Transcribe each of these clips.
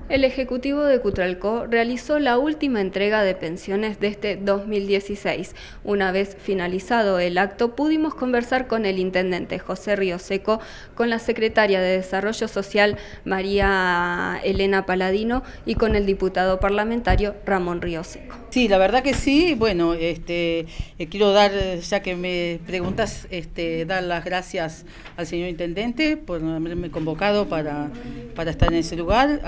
El Ejecutivo de Cutralcó realizó la última entrega de pensiones de este 2016. Una vez finalizado el acto, pudimos conversar con el intendente José Rioseco, con la secretaria de Desarrollo Social María Elena Paladino y con el diputado parlamentario Ramón Rioseco. Sí, la verdad que sí. Bueno, quiero dar, ya que me preguntas, dar las gracias al señor intendente por haberme convocado para estar en ese lugar,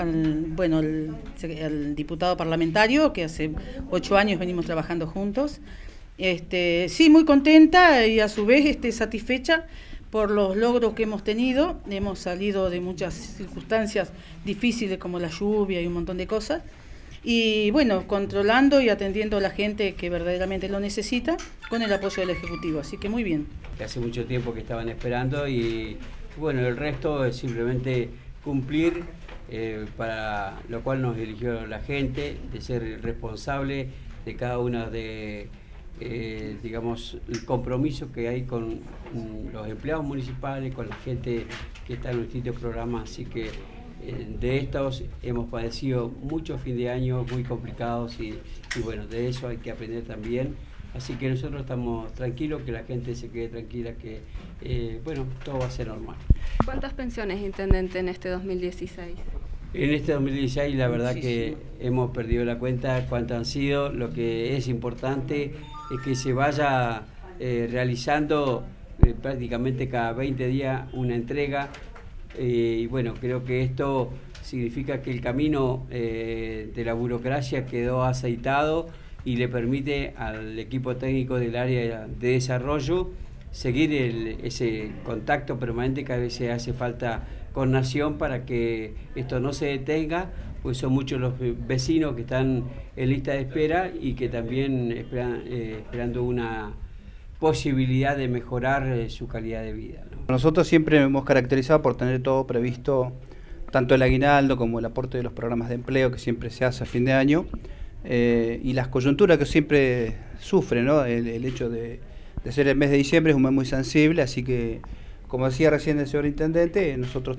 al diputado parlamentario, que hace 8 años venimos trabajando juntos. Sí, muy contenta y a su vez satisfecha por los logros que hemos tenido. Hemos salido de muchas circunstancias difíciles como la lluvia y un montón de cosas. Y bueno, controlando y atendiendo a la gente que verdaderamente lo necesita con el apoyo del Ejecutivo, así que muy bien. Hace mucho tiempo que estaban esperando y bueno, el resto es simplemente cumplir, para lo cual nos eligió la gente, de ser responsable de cada una de, digamos, el compromiso que hay con los empleados municipales, con la gente que está en los distintos programas, así que de estos hemos padecido muchos fin de año muy complicados y bueno, de eso hay que aprender también. Así que nosotros estamos tranquilos, que la gente se quede tranquila, que bueno, todo va a ser normal. ¿Cuántas pensiones, intendente, en este 2016? En este 2016 la verdad que hemos perdido la cuenta cuántas han sido. Lo que es importante es que se vaya realizando prácticamente cada 20 días una entrega. Y bueno, creo que esto significa que el camino de la burocracia quedó aceitado y le permite al equipo técnico del área de desarrollo seguir ese contacto permanente que a veces hace falta con Nación para que esto no se detenga, pues son muchos los vecinos que están en lista de espera y que también esperando una posibilidad de mejorar su calidad de vida, ¿no? Nosotros siempre nos hemos caracterizado por tener todo previsto, tanto el aguinaldo como el aporte de los programas de empleo que siempre se hace a fin de año, y las coyunturas que siempre sufren, ¿no? El hecho de ser el mes de diciembre es un mes muy sensible, así que, como decía recién el señor intendente, nosotros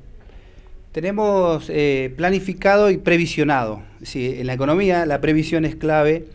tenemos planificado y previsionado. Sí, en la economía la previsión es clave,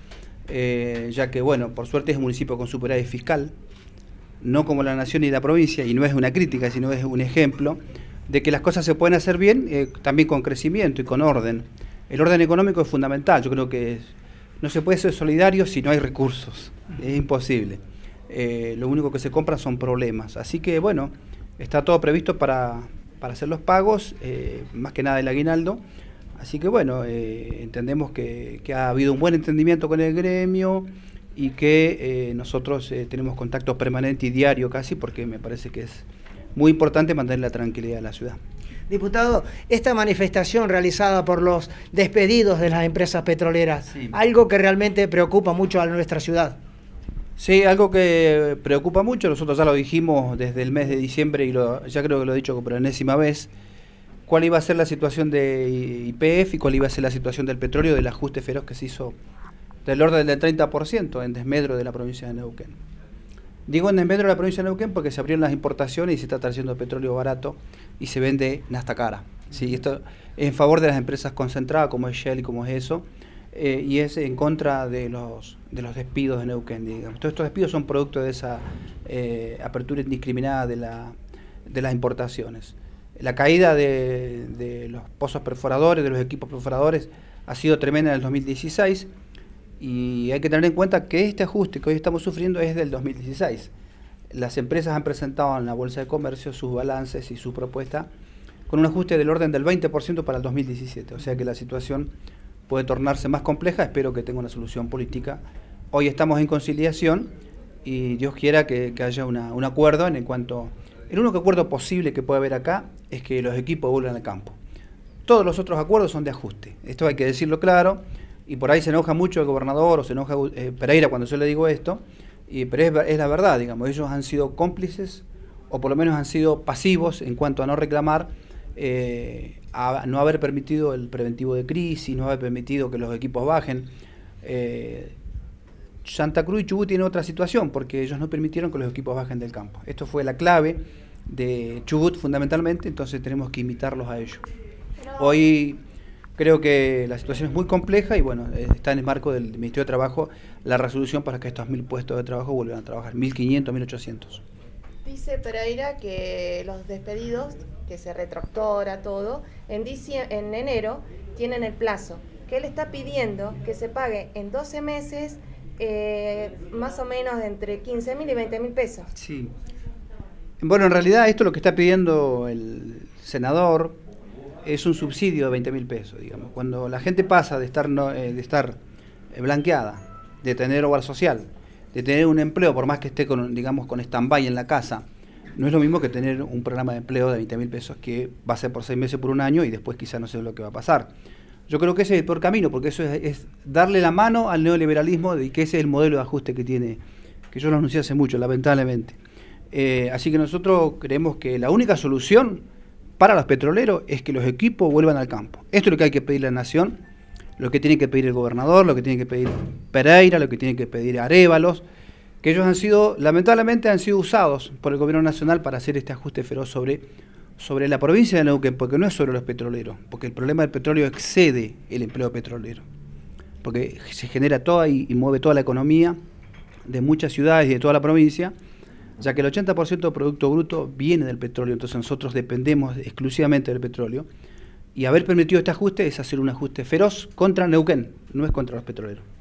ya que, bueno, por suerte es un municipio con superávit fiscal, no como la nación y la provincia, y no es una crítica, sino es un ejemplo de que las cosas se pueden hacer bien, también con crecimiento y con orden. El orden económico es fundamental. Yo creo que no se puede ser solidario si no hay recursos, es imposible. Lo único que se compra son problemas, así que bueno, está todo previsto para hacer los pagos, más que nada el aguinaldo. Así que bueno, entendemos que ha habido un buen entendimiento con el gremio y que nosotros tenemos contacto permanente y diario casi, porque me parece que es muy importante mantener la tranquilidad de la ciudad. Diputado, esta manifestación realizada por los despedidos de las empresas petroleras, sí, algo que realmente preocupa mucho a nuestra ciudad. Sí, algo que preocupa mucho, nosotros ya lo dijimos desde el mes de diciembre y ya creo que lo he dicho por enésima vez, cuál iba a ser la situación de YPF y cuál iba a ser la situación del petróleo, del ajuste feroz que se hizo del orden del 30% en desmedro de la provincia de Neuquén. Digo en desmedro de la provincia de Neuquén porque se abrieron las importaciones y se está trayendo petróleo barato y se vende nafta cara. ¿Sí? Esto es en favor de las empresas concentradas como es Shell y como es eso, y es en contra de los despidos de Neuquén, digamos. Todos estos despidos son producto de esa apertura indiscriminada de las importaciones. La caída de los pozos perforadores, de los equipos perforadores, ha sido tremenda en el 2016 y hay que tener en cuenta que este ajuste que hoy estamos sufriendo es del 2016. Las empresas han presentado en la Bolsa de Comercio sus balances y su propuesta con un ajuste del orden del 20% para el 2017, o sea que la situación puede tornarse más compleja. Espero que tenga una solución política. Hoy estamos en conciliación y Dios quiera que haya un acuerdo en cuanto. El único acuerdo posible que puede haber acá es que los equipos vuelvan al campo. Todos los otros acuerdos son de ajuste. Esto hay que decirlo claro, y por ahí se enoja mucho el gobernador o se enoja Pereira cuando yo le digo esto, pero es la verdad, digamos. Ellos han sido cómplices, o por lo menos han sido pasivos en cuanto a no reclamar, a no haber permitido el preventivo de crisis, no haber permitido que los equipos bajen. Santa Cruz y Chubut tienen otra situación, porque ellos no permitieron que los equipos bajen del campo. Esto fue la clave de Chubut fundamentalmente, entonces tenemos que imitarlos a ellos. Hoy Creo que la situación es muy compleja y bueno, está en el marco del Ministerio de Trabajo la resolución para que estos 1.000 puestos de trabajo vuelvan a trabajar, 1.500, 1.800. Dice Pereira que los despedidos, que se retroactora todo, en enero tienen el plazo, que él está pidiendo que se pague en 12 meses más o menos de entre 15.000 y 20.000 pesos. Sí. Bueno, en realidad esto lo que está pidiendo el senador es un subsidio de 20.000 pesos, digamos. Cuando la gente pasa de estar blanqueada, de tener hogar social, de tener un empleo, por más que esté con stand-by en la casa, no es lo mismo que tener un programa de empleo de 20.000 pesos que va a ser por 6 meses, por un año, y después quizás no sé lo que va a pasar. Yo creo que ese es el peor camino, porque eso es darle la mano al neoliberalismo, y que ese es el modelo de ajuste que tiene, que yo lo anuncié hace mucho, lamentablemente. Así que nosotros creemos que la única solución para los petroleros es que los equipos vuelvan al campo. Esto es lo que hay que pedir a la Nación, lo que tiene que pedir el gobernador, lo que tiene que pedir Pereira, lo que tiene que pedir Arévalos, que ellos lamentablemente han sido usados por el gobierno nacional para hacer este ajuste feroz sobre la provincia de Neuquén, porque no es sobre los petroleros, porque el problema del petróleo excede el empleo petrolero, porque se genera toda y mueve toda la economía de muchas ciudades y de toda la provincia, ya que el 80% del Producto Bruto viene del petróleo, entonces nosotros dependemos exclusivamente del petróleo, y haber permitido este ajuste es hacer un ajuste feroz contra Neuquén, no es contra los petroleros.